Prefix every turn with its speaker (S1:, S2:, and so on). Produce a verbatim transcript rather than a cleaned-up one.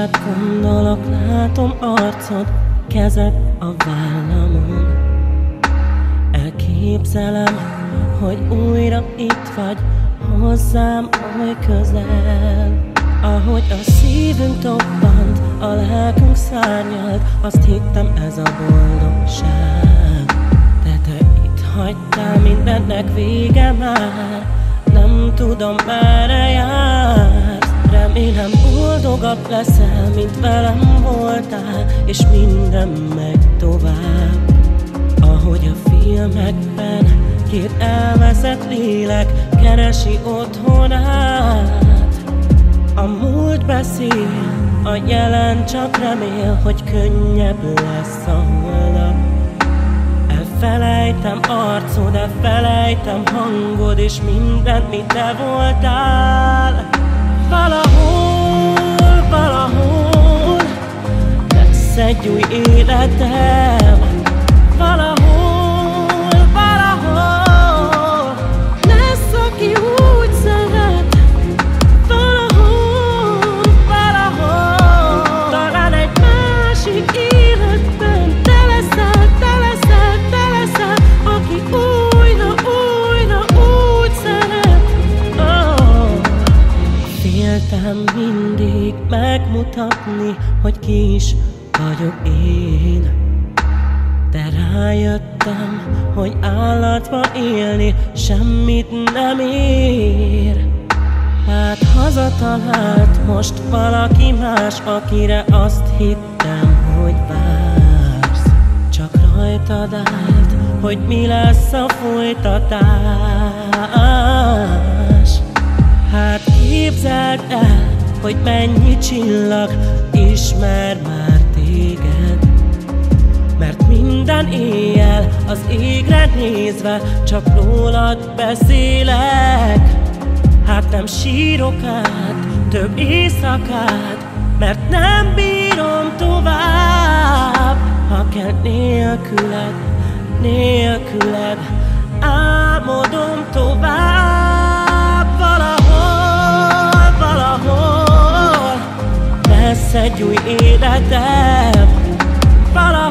S1: rád gondolok, látom arcod, kezed a vállamon. Elképzelem, hogy újra itt vagy, hozzám oly közel. Ahogy a szívünk toppant, a lelkünk szárnyalt, azt hittem, ez a boldogság. De te itt hagytál, mindennek vége már, nem tudom, merre jársz. Remélem boldogabb leszel, mint velem voltál, és minden megy tovább. Ahogy a filmekben két elveszett lélek keresi otthonát. A múlt beszél, a jelen csak remél, hogy könnyebb lesz a holnap. Elfelejtem arcod, elfelejtem hangod, és mindent, mit te voltál. Valahol, valahol lesz egy új életem. Valahol, valahol lesz, aki úgy szeret. Valahol, valahol talán egy másik életben te leszel, te leszel, te leszel, aki újra, újra úgy szeret. Oh. Féltem mindig megmutatni, hogy ki is vagyok én. De rájöttem, hogy állatba élni semmit nem ér. Hát hazatalált most valaki más, akire azt hittem, hogy vársz. Csak rajtad állt, hogy mi lesz a folytatás. Hát képzeld el, hogy mennyi csillag ismer már téged. Mert minden éjjel az égre nézve csak rólad beszélek. Hát nem sírok át több éjszakát, mert nem bírom tovább. Ha kell nélküled, nélküled álmodom tovább. Valahol, valahol lesz egy új életem. Valahol